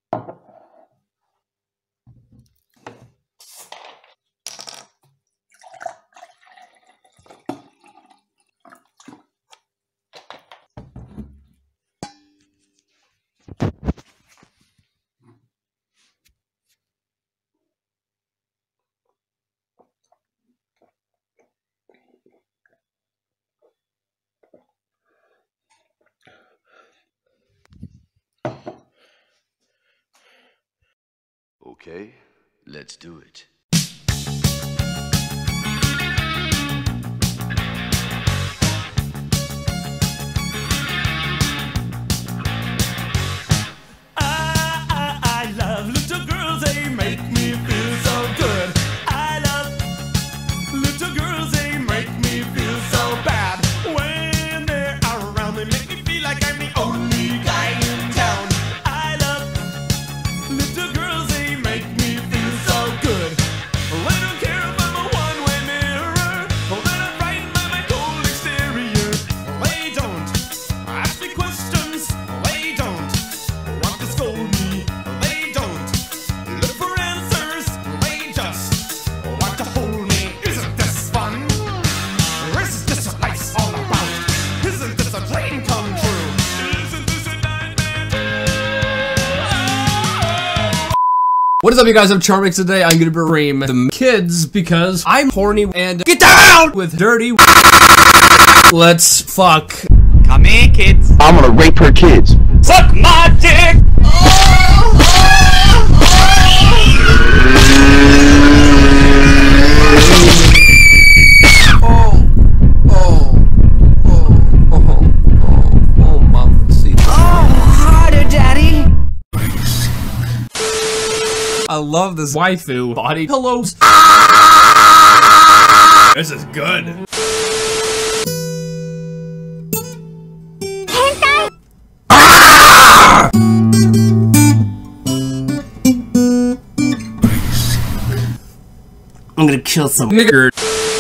Okay, let's do it. I love little girls, they make me feel so good. I love little girls, they make me feel so bad. When they're around, they make me feel like I'm the only guy in town. I love little girls, they make me feel so good. I don't care if I'm a one-way mirror, or that I'm frightened by my cold exterior. They don't ask me questions, they don't want to scold me, they don't look for answers, they just want to hold me. Isn't this fun? Or isn't this what life's all about? Isn't this a dream come true? Isn't this a nightmare? What is up, you guys? I'm Charmix. Today I'm gonna ream the kids because I'm horny and get down with dirty. Let's fuck. Come here, kids. I'm gonna rape her kids. Suck my dick. I love this waifu body pillows. This is good. I'm gonna kill some nigger.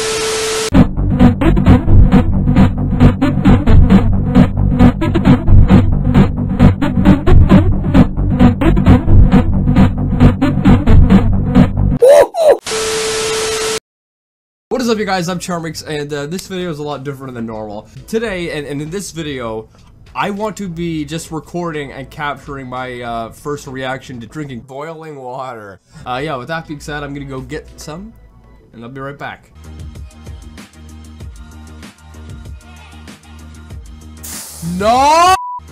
What is up, you guys? I'm Charmix, and this video is a lot different than normal. Today, and in this video, I want to be just recording and capturing my first reaction to drinking boiling water. Yeah, with that being said, I'm gonna go get some, and I'll be right back. No!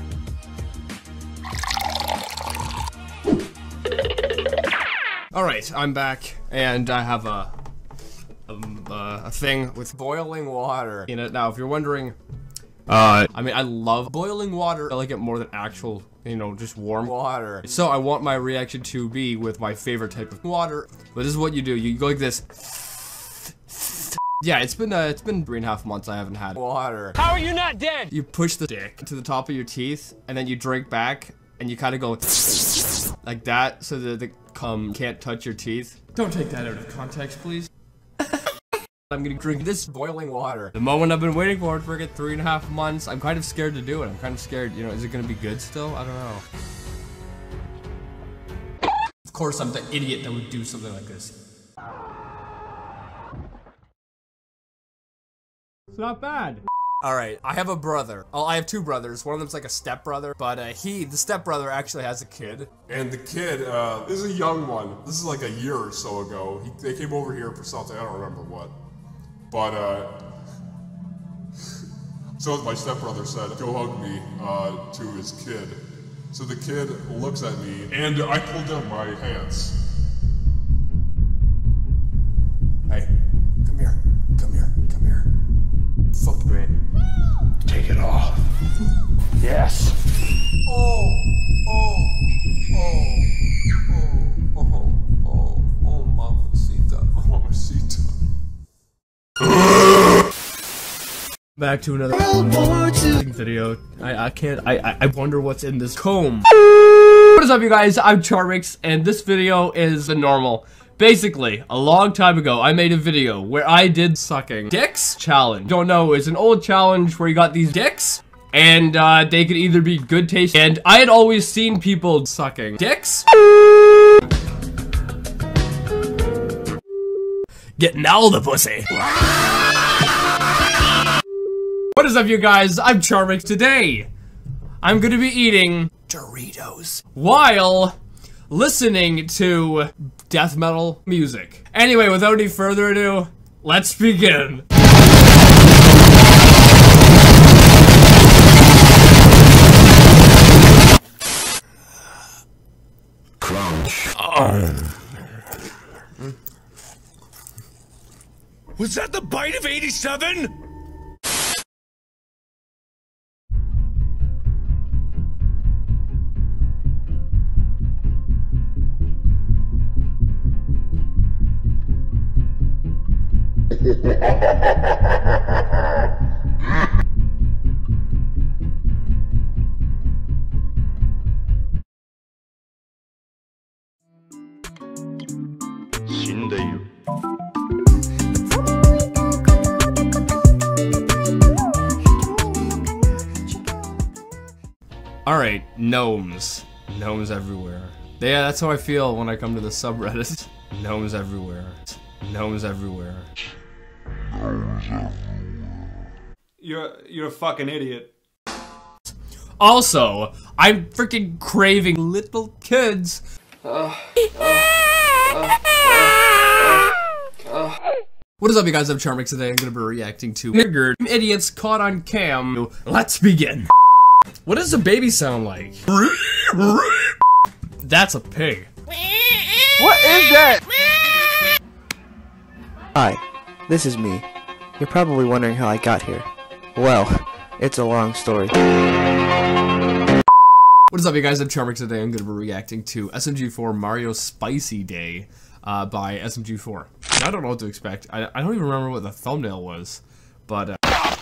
Alright, I'm back, and I have a thing with boiling water in it. Now, if you're wondering, I mean, I love boiling water. I like it more than actual, you know, just warm water. So I want my reaction to be with my favorite type of water. But this is what you do. You go like this. Yeah, it's been 3.5 months I haven't had water. How are you not dead? You push the dick to the top of your teeth, and then you drink back, and you kind of go like that, so that the cum can't touch your teeth. Don't take that out of context, please. I'm gonna drink this boiling water. The moment I've been waiting for freaking 3.5 months. I'm kind of scared to do it. I'm kind of scared, you know, is it gonna be good still? I don't know. Of course, I'm the idiot that would do something like this. It's not bad. Alright, I have a brother. Oh, I have two brothers. One of them's like a stepbrother, but the stepbrother actually has a kid. And the kid, this is a young one. This is like a year or so ago. They came over here for something, I don't remember what. But, so my stepbrother said, go hug me, to his kid. So the kid looks at me, and I pulled down my pants. Hey, come here, come here, come here. Fuck me. Take it off. Yes. Mamacita. Back to another video. I wonder what's in this comb. What is up, you guys? I'm Charmix, and this video is the normal. Basically, a long time ago, I made a video where I did sucking dicks challenge. Don't know, it's an old challenge where you got these dicks, And they could either be good taste, and I had always seen people sucking dicks. Getting all the pussy. What is up, you guys? I'm Charmix. Today, I'm gonna be eating Doritos while listening to death metal music. Anyway, without any further ado, let's begin. Crunch. Was that the bite of 87? Alright, gnomes. Gnomes everywhere. Yeah, that's how I feel when I come to the subreddit. Gnomes everywhere. Gnomes everywhere. You're a fucking idiot. Also, I'm freaking craving little kids. What is up, you guys? I'm Charmix. Today I'm gonna be reacting to Niggered Idiots Caught on Cam. Let's begin. What does a baby sound like? That's a pig. What is that? Hi, this is me. You're probably wondering how I got here. Well, it's a long story. What is up, you guys? I'm Charmix. Today I'm going to be reacting to SMG4 Mario Spicy Day by SMG4. I don't know what to expect. I don't even remember what the thumbnail was, but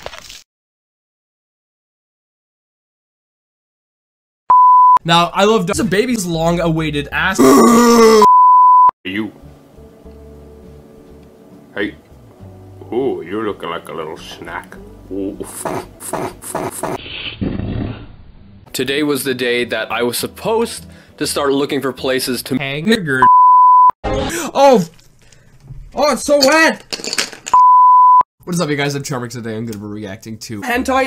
now, I love a baby's long-awaited ass. You. Hey. Oh, you're looking like a little snack. Today was the day that I was supposed to start looking for places to hang Niggered. Oh, it's so wet. What is up, you guys? I'm Charmix. Today I'm going to be reacting to hentai.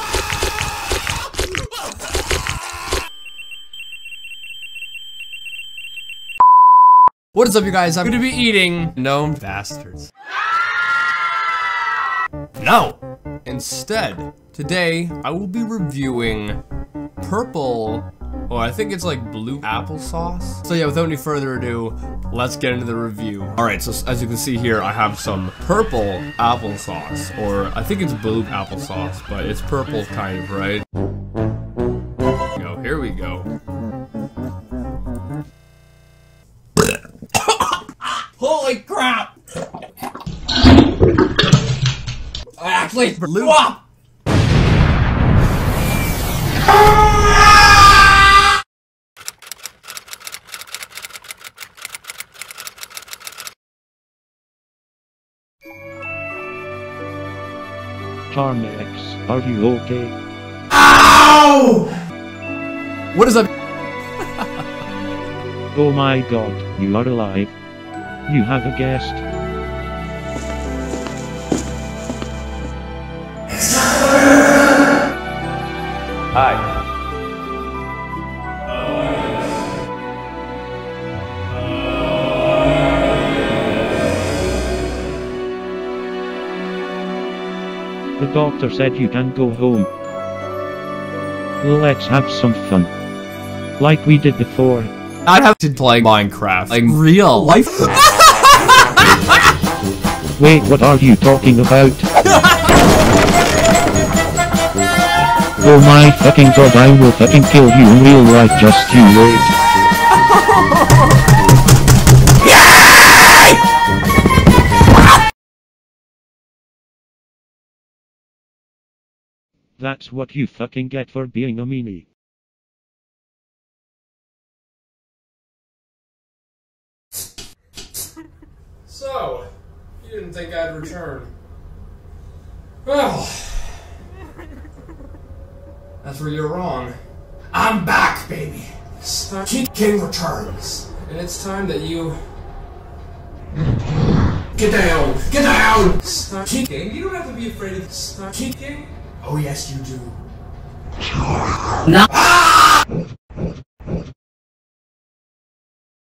What is up, you guys? I'm gonna be eating gnome bastards. No! Instead, today, I will be reviewing purple, or I think it's like blue applesauce. So yeah, without any further ado, let's get into the review. Alright, so as you can see here, I have some purple applesauce, or I think it's blue applesauce, but it's purple kind of, right? Here we go. Holy crap! Actually, blue. Charmix, are you okay? Ow! What is up? Oh my god, you are alive. You have a guest. Hi. The doctor said you can go home. Let's have some fun. Like we did before. I have to play Minecraft, like real life. Wait, what are you talking about? Oh my fucking god, I will fucking kill you in real life, just you wait. That's what you fucking get for being a meanie. So, you didn't think I'd return. Well, That's where you're wrong. I'm back, baby. King returns. And it's time that you... Get down! Get down! King? You don't have to be afraid of King. Oh yes, you do. No.